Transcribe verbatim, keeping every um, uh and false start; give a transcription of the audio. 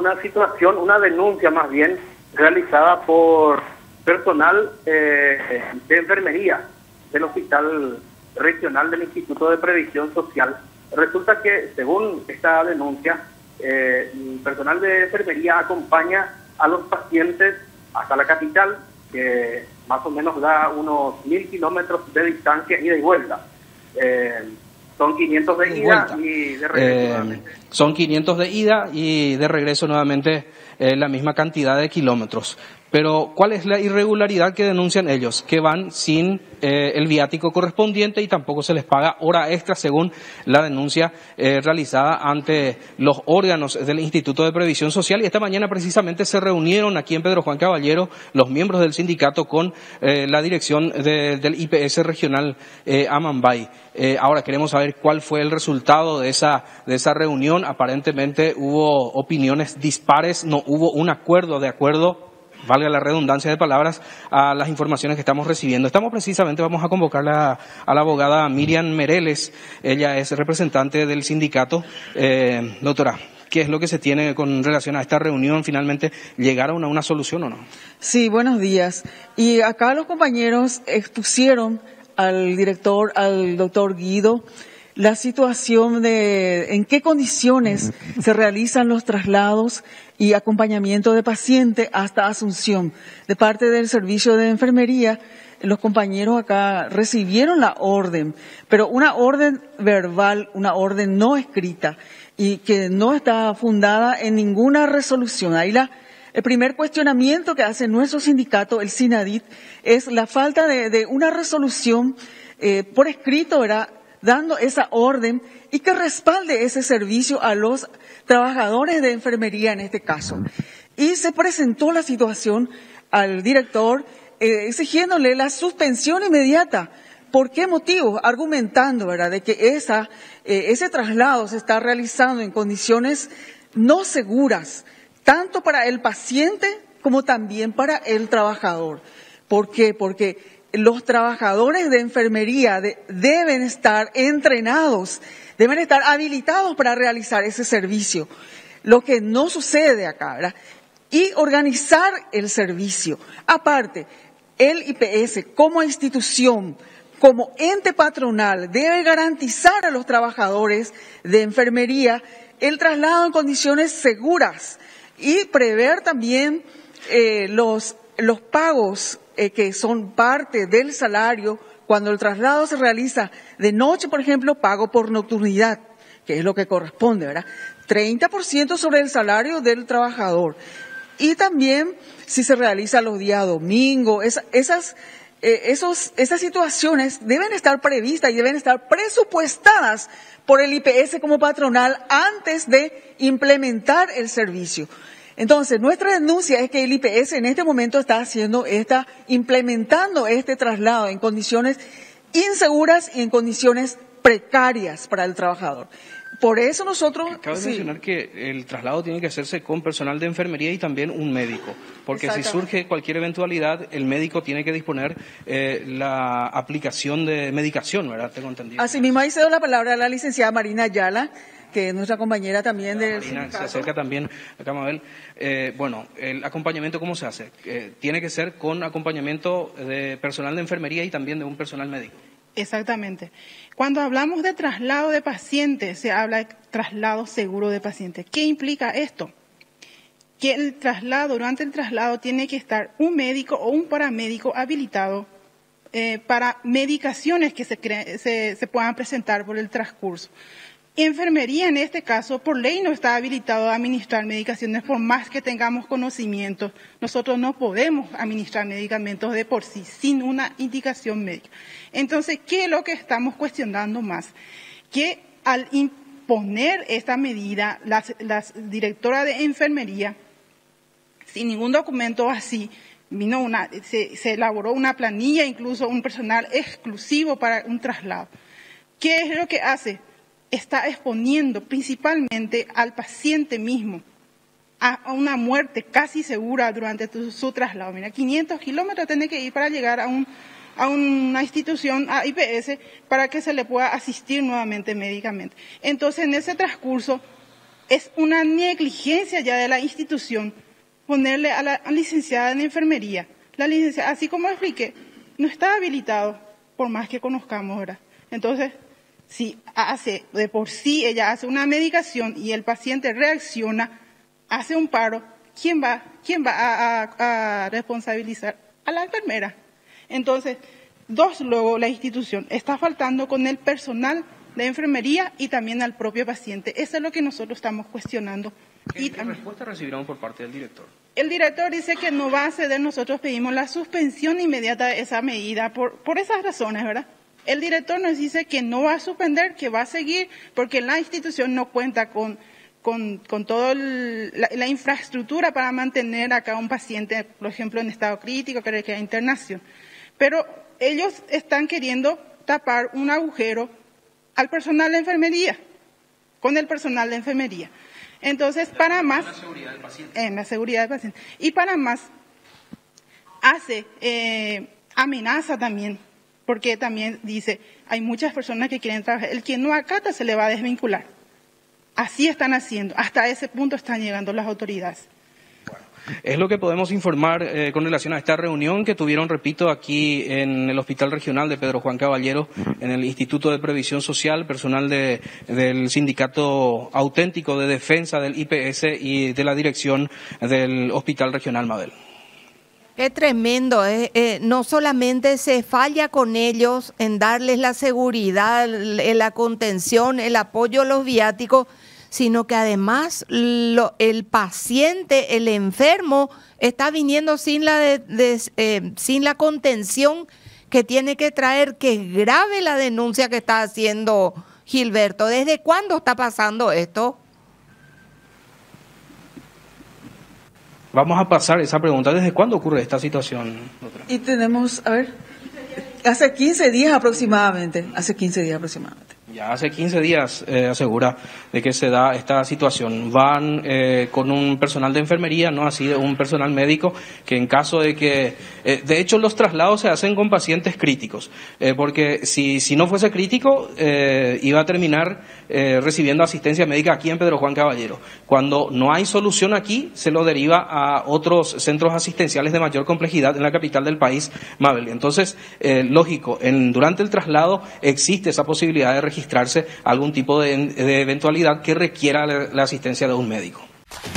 una situación, una denuncia más bien, realizada por personal eh, de enfermería del Hospital Regional del Instituto de Previsión Social. Resulta que, según esta denuncia, eh, el personal de enfermería acompaña a los pacientes hasta la capital, que más o menos da unos mil kilómetros de distancia ida y vuelta. Eh, son quinientos de ida y de regreso eh, nuevamente. Son quinientos de ida y de regreso nuevamente eh, la misma cantidad de kilómetros. Pero, ¿cuál es la irregularidad que denuncian ellos? Que van sin eh, el viático correspondiente y tampoco se les paga hora extra, según la denuncia eh, realizada ante los órganos del Instituto de Previsión Social. Y esta mañana precisamente se reunieron aquí en Pedro Juan Caballero los miembros del sindicato con eh, la dirección de, del I P S regional eh, Amambay. Eh, ahora queremos saber cuál fue el resultado de esa, de esa reunión. Aparentemente hubo opiniones dispares, no hubo un acuerdo, de acuerdo, valga la redundancia de palabras, a las informaciones que estamos recibiendo. Estamos precisamente, vamos a convocar a, a la abogada Miriam Mereles, ella es representante del sindicato. Eh, doctora, ¿qué es lo que se tiene con relación a esta reunión? ¿Finalmente llegaron a una solución o no? Sí, buenos días. Y acá los compañeros expusieron al director, al doctor Guido, la situación de en qué condiciones se realizan los traslados y acompañamiento de paciente hasta Asunción. De parte del servicio de enfermería, los compañeros acá recibieron la orden, pero una orden verbal, una orden no escrita y que no está fundada en ninguna resolución. Ahí la, el primer cuestionamiento que hace nuestro sindicato, el SINADIT, es la falta de, de una resolución eh, por escrito, ¿verdad?, dando esa orden y que respalde ese servicio a los trabajadores de enfermería en este caso. Y se presentó la situación al director eh, exigiéndole la suspensión inmediata. ¿Por qué motivo? Argumentando, ¿verdad?, de que esa, eh, ese traslado se está realizando en condiciones no seguras, tanto para el paciente como también para el trabajador. ¿Por qué? Porque los trabajadores de enfermería de, deben estar entrenados, deben estar habilitados para realizar ese servicio, lo que no sucede acá, ¿verdad? Y organizar el servicio. Aparte, el I P S como institución, como ente patronal, debe garantizar a los trabajadores de enfermería el traslado en condiciones seguras y prever también eh, los, los pagos Eh, que son parte del salario, cuando el traslado se realiza de noche, por ejemplo, pago por nocturnidad, que es lo que corresponde, ¿verdad? treinta por ciento sobre el salario del trabajador. Y también, si se realiza los días domingo, esa, esas, eh, esos, esas situaciones deben estar previstas y deben estar presupuestadas por el I P S como patronal antes de implementar el servicio. Entonces, nuestra denuncia es que el I P S en este momento está haciendo, está implementando este traslado en condiciones inseguras y en condiciones precarias para el trabajador. Por eso nosotros... Cabe sí. mencionar que el traslado tiene que hacerse con personal de enfermería y también un médico, porque si surge cualquier eventualidad, el médico tiene que disponer eh, la aplicación de medicación, ¿verdad? Tengo entendido. Así mismo, ahí cedo la palabra a la licenciada Marina Ayala, que es nuestra compañera también del sindicato. Se acerca también acá, Mabel. Eh, bueno, el acompañamiento, ¿cómo se hace? Eh, tiene que ser con acompañamiento de personal de enfermería y también de un personal médico. Exactamente. Cuando hablamos de traslado de pacientes, se habla de traslado seguro de pacientes. ¿Qué implica esto? Que el traslado, durante el traslado, tiene que estar un médico o un paramédico habilitado eh, para medicaciones que se, cre- se, se puedan presentar por el transcurso. Enfermería, en este caso, por ley no está habilitado a administrar medicaciones, por más que tengamos conocimientos. Nosotros no podemos administrar medicamentos de por sí, sin una indicación médica. Entonces, ¿qué es lo que estamos cuestionando más? Que al imponer esta medida, la, la directora de enfermería, sin ningún documento así, vino una, se, se elaboró una planilla, incluso un personal exclusivo para un traslado. ¿Qué es lo que hace? Está exponiendo principalmente al paciente mismo a una muerte casi segura durante tu, su traslado. Mira, quinientos kilómetros tiene que ir para llegar a, un, a una institución, a I P S, para que se le pueda asistir nuevamente médicamente. Entonces, en ese transcurso, es una negligencia ya de la institución ponerle a la licenciada en enfermería. La licenciada, así como expliqué, no está habilitado, por más que conozcamos, ¿verdad? Entonces, si hace, de por sí ella hace una medicación y el paciente reacciona, hace un paro, ¿quién va, quién va a, a, a responsabilizar? A la enfermera. Entonces, dos, luego la institución está faltando con el personal de enfermería y también al propio paciente. Eso es lo que nosotros estamos cuestionando. ¿Qué, y ¿qué respuesta recibieron por parte del director? El director dice que no va a ceder, nosotros pedimos la suspensión inmediata de esa medida por, por esas razones, ¿verdad? El director nos dice que no va a suspender, que va a seguir, porque la institución no cuenta con, con, con toda la, la infraestructura para mantener acá un paciente, por ejemplo, en estado crítico, que requiere internación. Pero ellos están queriendo tapar un agujero al personal de enfermería, con el personal de enfermería. Entonces, para más, en la seguridad del paciente. En la seguridad del paciente. Y para más, hace, eh, amenaza también, porque también dice, hay muchas personas que quieren trabajar, el que no acata se le va a desvincular. Así están haciendo, hasta ese punto están llegando las autoridades. Es lo que podemos informar eh, con relación a esta reunión que tuvieron, repito, aquí en el Hospital Regional de Pedro Juan Caballero, en el Instituto de Previsión Social, personal de, del Sindicato Auténtico de Defensa del I P S y de la dirección del Hospital Regional Mabel. Qué tremendo, eh. Eh, no solamente se falla con ellos en darles la seguridad, la contención, el apoyo a los viáticos, sino que además lo, el paciente, el enfermo, está viniendo sin la, de, de, eh, sin la contención que tiene que traer, que es grave la denuncia que está haciendo Gilberto. ¿Desde cuándo está pasando esto? Vamos a pasar esa pregunta. ¿Desde cuándo ocurre esta situación, doctora? Y tenemos, a ver, hace quince días aproximadamente, hace quince días aproximadamente. Ya hace quince días eh, asegura de que se da esta situación. Van eh, con un personal de enfermería, no así un personal médico, que en caso de que... Eh, de hecho, los traslados se hacen con pacientes críticos, eh, porque si, si no fuese crítico, eh, iba a terminar eh, recibiendo asistencia médica aquí en Pedro Juan Caballero. Cuando no hay solución aquí, se lo deriva a otros centros asistenciales de mayor complejidad en la capital del país, Mabel. Entonces, eh, lógico, en, durante el traslado existe esa posibilidad de registrar registrarse algún tipo de, de eventualidad que requiera la, la asistencia de un médico.